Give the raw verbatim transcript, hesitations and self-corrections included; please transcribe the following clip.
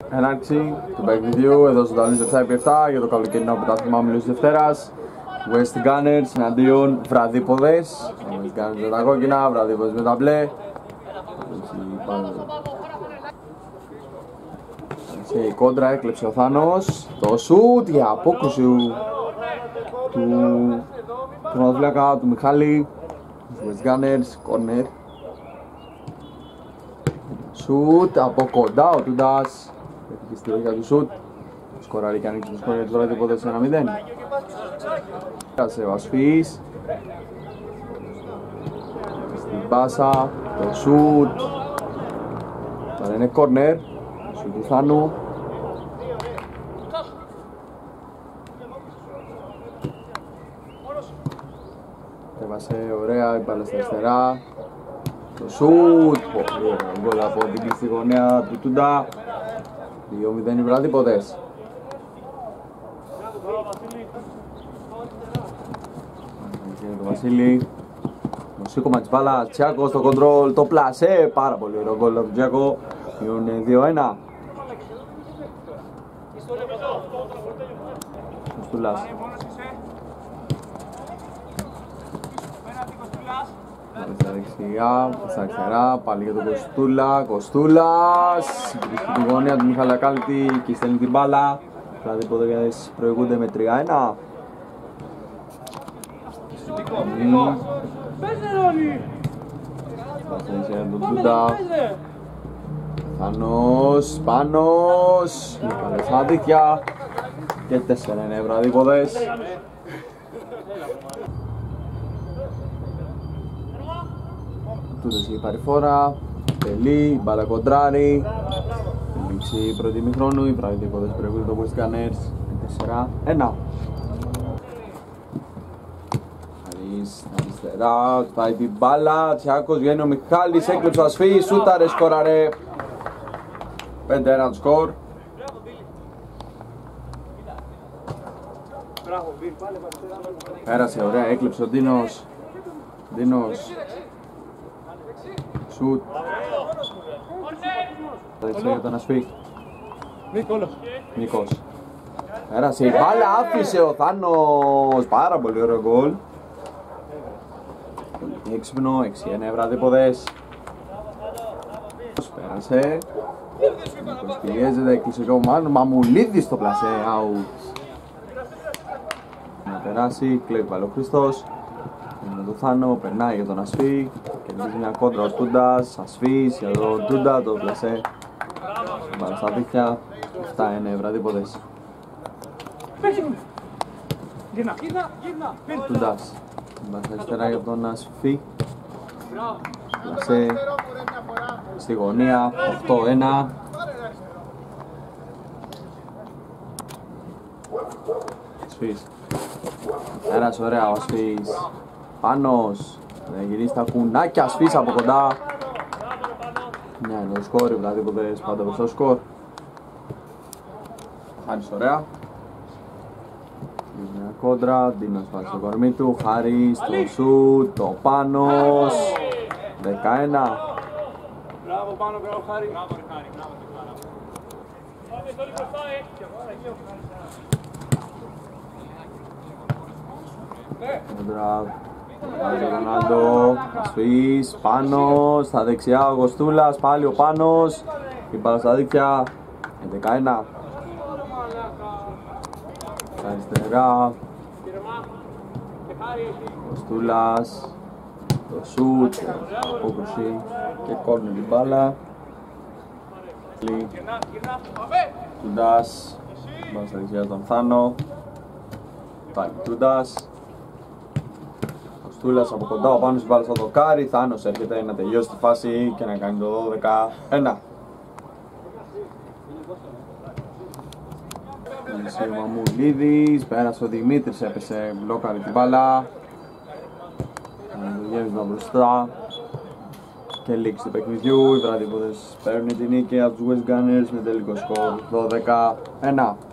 Έναρξη του παιχνιδιού εδώ στο Ταλής επτά επί επτά για το καλοκαιρινό πρωτάθλημα Όμιλος Δευτέρας. West Gunners εναντίον Βραδίποδες. West Gunners με τα κόκκινα, Βραδίποδες με τα μπλε. Σε η κόντρα έκλεψε ο Θάνος. Το σουτ για απόκρουση του τερματοφύλακα του Μιχάλη. West Gunners, corner. Σουτ από κοντά ο Τούντας. Έχει στη ρόχια του σουτ. Σκοράρει και ανοίξει το σκορ για τους Βραδίποδες ένα μηδέν. Κάσε ο Ασφής. Στην πάσα, το σουτ. Τώρα είναι κόρνερ. Σουτ του Θάνου. Έβασε ωραία η μπάλα στα αριστερά. Το σουτ. Πολύ ωραίο γκολ από την κλειστή γωνία του Τούντα. δύο μηδέν οι Βραδίποδες. Το Βασίλη. Το σήκωμα της μπάλας. Τσιάκο στο κοντρόλ. Το πλασέ. Πάρα πολύ ωραίο γκολ από τον Τσιάκο. Είναι δύο ένα. Ο Στούλας. Στα δεξιά, στα αριστερά, πάλι για τον Κωστούλα. Κωστούλας. Στην γωνία του Μιχαλακάλτη και στέλνει την μπάλα. Δηλαδή οι Βραδίποδες προηγούνται με τρία ένα. Πασένσε για τον Τούντα. Θάνος, Πάνος. Καλές άδικια. Και τέσσερα είναι οι Βραδίποδες. Τούντας η παρηφόρα. Τελεί, μπάλα κοντράρι. Λήξη πρώτη ημιχρόνου, οι Βραδίποδες προηγούνται το West Gunners τέσσερα ένα. Χαρίς αριστερά, πάει την μπάλα, Τσιάκος, βγαίνει ο Μιχάλης, έκλεψε ο Ασφής, σούταρε, σκόραρε. πέντε ένα το σκορ. Πέρασε ωραία, έκλεψε ο Ντίνος. Ντίνος. Σουτ. Θα δεξιά για τον Ασφή. Νίκος. Πέρασε η μπάλα, άφησε ο Θάνος. Πάρα πολύ ωραίο γκολ. Πολύ έξυπνο, έξι ένα οι Βραδίποδες. Πέρασε. Νίκος πιέζεται, έκλεισε και ο Μαμουλίδης στο πλασέ, out. Να περάσει, κλέβει πάλι ο Χριστός. Με τον Θάνο, περνάει για τον Ασφή. Κερδίζει μια κόντρα ο Τούντας. Ασφής για τον Τούντα, το πλασέ. Μπάλα στα δίχτυα. Αυτά είναι οι Βραδίποδες. Τούντας. Μπάλα στα αριστερά για τον Ασφή. Πλασέ. Στη γωνία. οκτώ ένα. Ασφής. Πέρασε ωραία ο Ασφής. Πάνος. Θα γυρίσει τα κουνάκια. Ασφής από κοντά. Μια είναι το σκορ, οι Βραδίποδες πάντα προς το σκορ. Χάρης ωραία. Μια κόντρα, Ντίνος πάει στο κορμί του. Χάρης, το σουτ, το Πάνος. δεκαένα. Μπράβο Πάνο, μπράβο Χάρη. Κόντρα. Πάλι ο Ρονάλντο, Ασφής, Πάνος, στα δεξιά ο Κωστούλας, πάλι ο Πάνος. Η μπάλα στα δίκτυα, δεκαένα. Στα αριστερά, Κωστούλας, το σουτ, απόκρουση και κόρνερ την μπάλα. Τούντας, μπάλα στα δεξιά τον Θάνο, πάλι Τούντας. Στούλας από κοντά, ο Πάνος μπάλα στο δοκάρι. Θάνος έρχεται να τελειώσει τη φάση και να κάνει το δώδεκα ένα. Πέρασε ο Μαμουλίδης, πέρασε ο Δημήτρης, έπεσε, μπλόκαρε την μπάλα. Γέμισμα μπροστά και λήξη του παιχνιδιού. Οι Βραδίποδες παίρνουν την νίκη από τους West Gunners με τελικό σκορ δώδεκα ένα.